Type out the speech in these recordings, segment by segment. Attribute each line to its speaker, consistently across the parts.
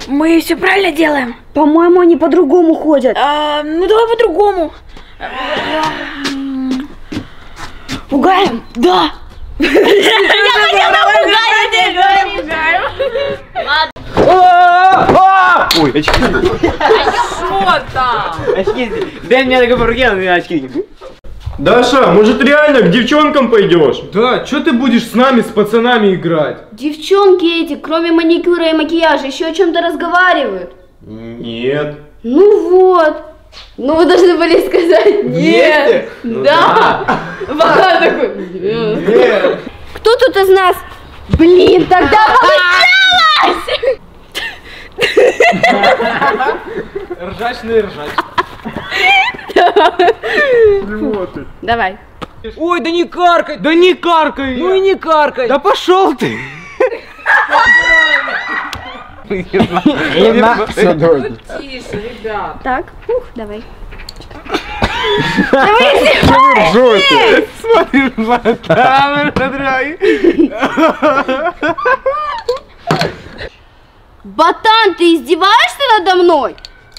Speaker 1: Мы все правильно делаем?
Speaker 2: По-моему, они по-другому ходят.
Speaker 1: Ну давай по-другому.
Speaker 2: Пугаем?
Speaker 1: Да. Я
Speaker 3: Ой, очки.
Speaker 1: Вот там.
Speaker 3: Очки. Дай мне такой по руке, у меня очки.
Speaker 4: Даша, может реально к девчонкам пойдешь?
Speaker 5: Да, что ты будешь с нами, с пацанами играть?
Speaker 2: Девчонки эти, кроме маникюра и макияжа, еще о чем-то разговаривают.
Speaker 4: Нет.
Speaker 2: Ну вот. Ну вы должны были сказать нет.
Speaker 5: Ну
Speaker 2: Да. Пока такой.
Speaker 5: Нет.
Speaker 2: Кто тут из нас? Блин, тогда получалось!
Speaker 5: Ржачный ржач.
Speaker 2: Давай.
Speaker 5: Ой, да не каркай! Да не каркай! Ну и не каркай! Да пошел ты!
Speaker 1: Тише, ребят.
Speaker 2: Так, давай.
Speaker 5: Смотришь,
Speaker 2: Ботан, ты издеваешься надо мной?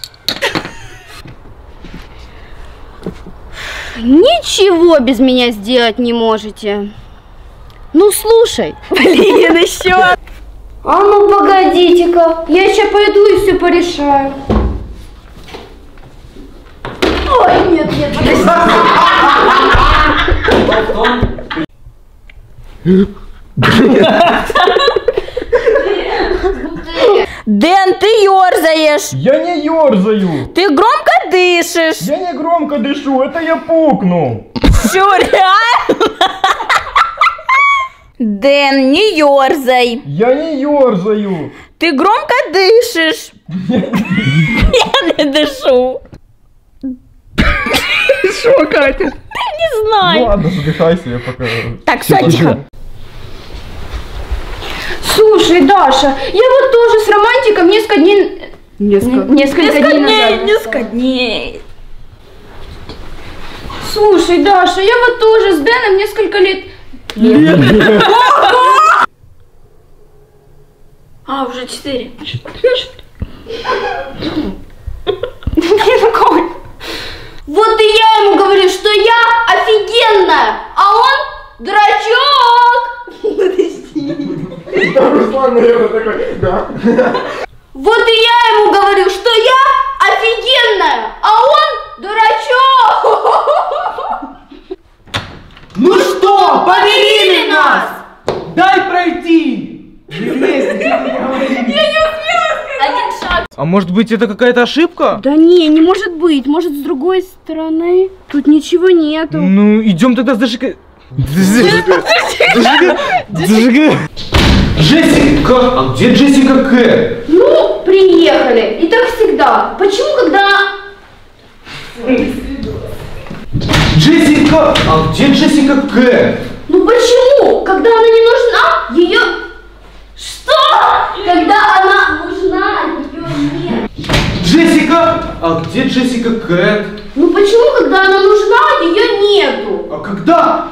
Speaker 2: Ничего без меня сделать не можете. Ну слушай. Блин, еще. А ну погодите-ка, я сейчас пойду и все порешаю. Ой, нет, подожди.
Speaker 6: Дэн, ты ерзаешь.
Speaker 4: Я не ерзаю.
Speaker 6: Ты громко дышишь.
Speaker 4: Я не громко дышу, это я пукнул.
Speaker 6: Что, реально? Дэн, не ерзай.
Speaker 4: Я не ерзаю.
Speaker 6: Ты громко дышишь. Я не дышу.
Speaker 4: Что, Катя?
Speaker 6: Не знаю.
Speaker 4: Ладно, задыхайся, я пока...
Speaker 6: Так, все, тихо.
Speaker 2: Слушай, Даша, я вот тоже с романтиком несколько дней назад.
Speaker 6: Несколько дней.
Speaker 2: Слушай, Даша, я вот тоже с Дэном несколько лет.
Speaker 1: А, уже 4.
Speaker 2: Вот и я ему говорю, что я офигенная, а он дурачок. Подожди.
Speaker 4: Руслан, наверное, такой, да.
Speaker 2: Вот и я ему говорю, что я офигенная, а он дурачок.
Speaker 5: Ну что,
Speaker 2: Помирили нас.
Speaker 5: Дай пройти!
Speaker 2: Один шаг.
Speaker 5: А может быть это какая-то ошибка?
Speaker 2: Да не может быть, может с другой стороны. Тут ничего нету.
Speaker 5: Ну, идем тогда с Дашикой. Джессика! А где Джессика Кэт?
Speaker 2: Ну, приехали. И так всегда. Почему, когда...
Speaker 5: Джессика! А где Джессика Кэт?
Speaker 2: Ну почему? Когда она не нужна, ее... Что? Когда она нужна, ее нет.
Speaker 5: Джессика! А где Джессика Кэт?
Speaker 2: Ну почему, когда она нужна, ее нету?
Speaker 5: А когда?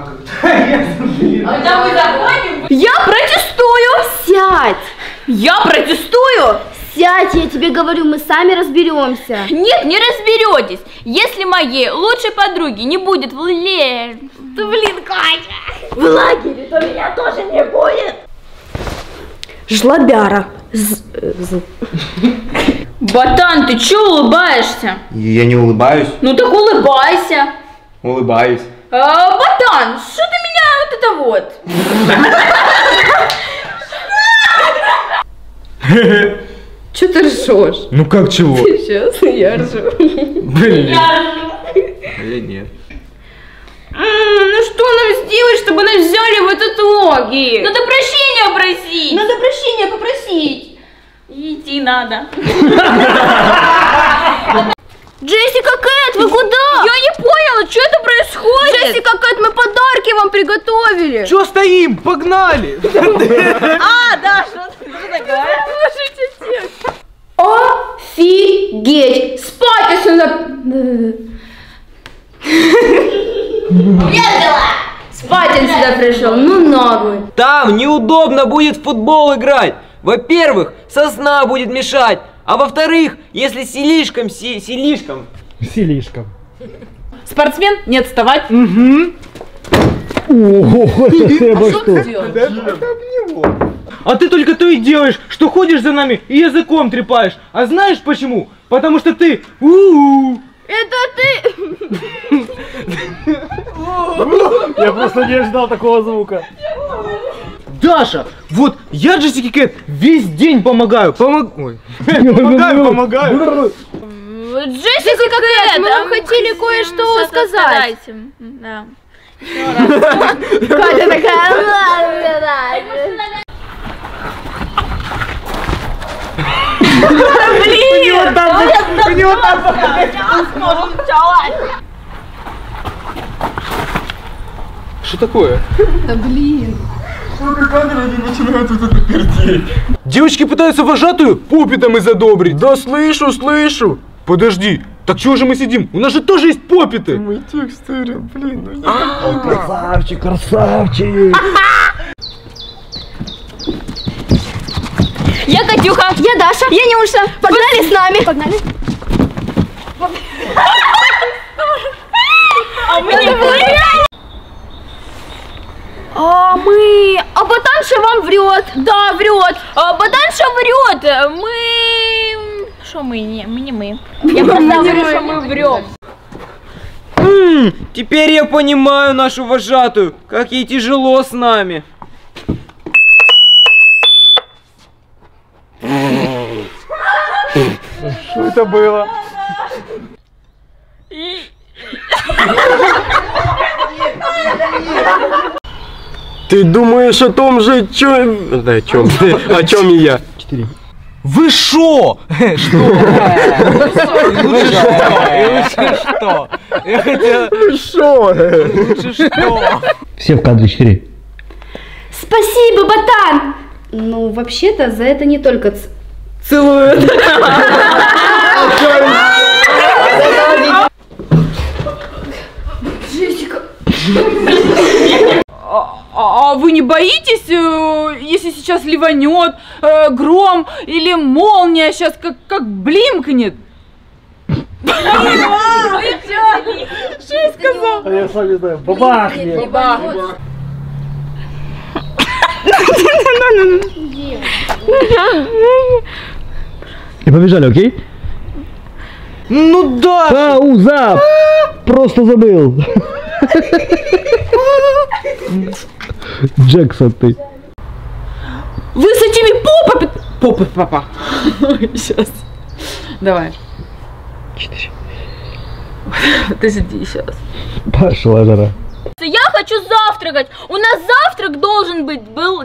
Speaker 1: Когда мы заходим,
Speaker 6: Я протестую.
Speaker 2: Сядь.
Speaker 6: Я протестую.
Speaker 2: Сядь, я тебе говорю, мы сами разберемся.
Speaker 6: Нет, не разберетесь. Если моей лучшей подруги не будет в лагере, то, блин, Катя,
Speaker 2: В лагере, то меня тоже не будет.
Speaker 6: жлобяра. Ботан, ты че улыбаешься?
Speaker 3: Я не улыбаюсь.
Speaker 6: Ну так улыбайся.
Speaker 3: Улыбаюсь.
Speaker 6: Ботан, что ты меня вот это вот?
Speaker 2: Че ты ржешь?
Speaker 5: Ну как чего?
Speaker 2: Сейчас я ржу.
Speaker 5: Блин. Или нет?
Speaker 6: Ну что нам сделать, чтобы нас взяли в этот лагерь? Надо прощения просить.
Speaker 2: Надо прощения попросить.
Speaker 6: Идти надо. Джессика Кэт, вы куда? Я не поняла, что это происходит?
Speaker 2: Джессика Кэт, мы подарки вам приготовили.
Speaker 5: Чё стоим? Погнали!
Speaker 6: А, да, что такое?
Speaker 2: Офигеть! Спать отсюда! Спать он сюда пришел, ну нахуй.
Speaker 3: Там неудобно будет в футбол играть.
Speaker 5: Во-первых, сосна будет мешать, а во-вторых, если селишком...
Speaker 1: Спортсмен, не отставать.
Speaker 5: А ты только то и делаешь, что ходишь за нами и языком трепаешь. А знаешь почему? Потому что ты...
Speaker 2: Это ты!
Speaker 4: Я просто не ожидал такого звука.
Speaker 5: Даша, вот я Джессике Кэт весь день помогаю. Помогаю.
Speaker 2: Джессика Кэт, мы вам хотели кое-что сказать.
Speaker 1: Да.
Speaker 2: Катя такая...
Speaker 5: Что такое?
Speaker 1: Да блин.
Speaker 5: Девочки пытаются вожатую попитом и задобрить.
Speaker 4: Да слышу.
Speaker 5: Подожди, так чего же мы сидим? У нас же тоже есть попиты.
Speaker 4: Мой текстура, блин.
Speaker 7: Красавчик.
Speaker 2: Я Катюха. Я Даша. Я Нюша. Погнали с нами. Погнали.
Speaker 1: А мы не
Speaker 2: А ботанша вам врет. Да, врет. Ботанша врет.
Speaker 1: Что мы? Не мы.
Speaker 2: Я просто говорю, что мы
Speaker 1: врем.
Speaker 5: Теперь я понимаю нашу вожатую, как ей тяжело с нами.
Speaker 4: Что это было? Ты думаешь о том же, чем... Да, о чем и я. 4.
Speaker 5: Вы шо? Что? Я хотел...
Speaker 4: Шо?
Speaker 5: Лучше что?
Speaker 7: Все в кадре 4.
Speaker 2: Спасибо, ботан. Ну, вообще-то, за это не только
Speaker 1: Целуют.
Speaker 2: Джессика.
Speaker 1: А вы не боитесь, если сейчас ливанет гром или молния сейчас как блимкнет? Что я сказал?
Speaker 7: А я сам не знаю. Бабахнет. И побежали, окей?
Speaker 5: Ну да!
Speaker 7: Пауза! Просто забыл. Джексон ты.
Speaker 1: Вы с этими попы, папа. Сейчас. Давай.
Speaker 7: 4.
Speaker 1: Подожди, сейчас.
Speaker 7: Пошла жара.
Speaker 2: Я хочу завтракать. У нас завтрак должен быть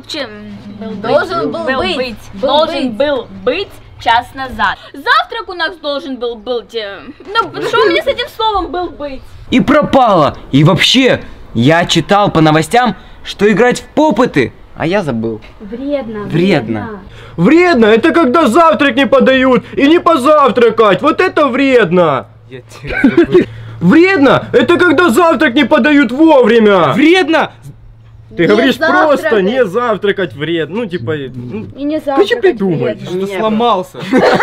Speaker 2: час назад. Завтрак у нас должен был быть. Ну, что у меня с этим словом был быть?
Speaker 5: И пропала. И вообще, я читал по новостям, что играть в попыты, а я забыл.
Speaker 2: Вредно.
Speaker 4: Вредно? Это когда завтрак не подают и не позавтракать. Вот это вредно.
Speaker 5: Я тебя забыл.
Speaker 4: Вредно? Это когда завтрак не подают вовремя.
Speaker 5: Вредно!
Speaker 4: Ты говоришь просто не завтракать вредно. Ну, типа...
Speaker 2: И не
Speaker 4: Ты
Speaker 2: завтракать.
Speaker 4: что придумаешь?
Speaker 5: Что сломался.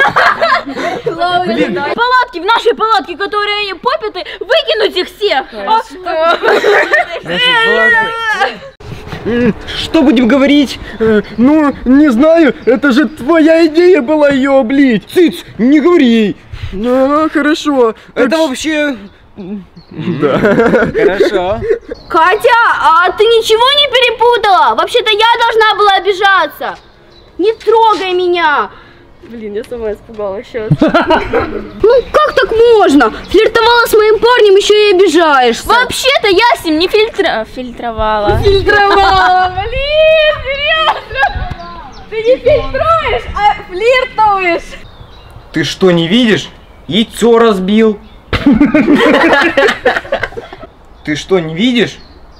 Speaker 2: Палатки, в нашей палатке, которые они попиты, выкинуть их всех.
Speaker 5: Что будем говорить?
Speaker 4: Ну, не знаю, это же твоя идея была ее облить.
Speaker 5: Цыц, не говори.
Speaker 4: Ну, хорошо.
Speaker 5: Это вообще...
Speaker 4: Да.
Speaker 5: Хорошо.
Speaker 2: Катя, а ты ничего не перепутала? Вообще-то я должна была обижаться. Не трогай меня. Блин, я сама испугалась сейчас. Ну, как так можно? Флиртовала с моим парнем, еще и обижаешься. Вообще-то я с ним не фильтровала.
Speaker 1: Фильтровала, блин, серьезно? Ты не фильтруешь, а флиртуешь.
Speaker 5: Ты что, не видишь? Яйцо разбил. Ты что, не видишь?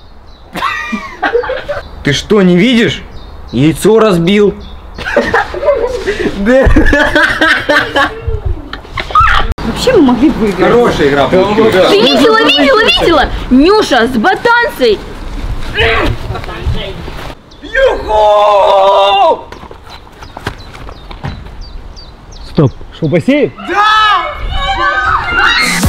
Speaker 5: Ты что, не видишь? Яйцо разбил.
Speaker 2: Вообще мы могли выиграть.
Speaker 5: Хорошая игра получилась.
Speaker 2: Ты видела? Нюша с ботанцей.
Speaker 5: Юху!
Speaker 7: Стоп. Что, бассейн?
Speaker 5: Да!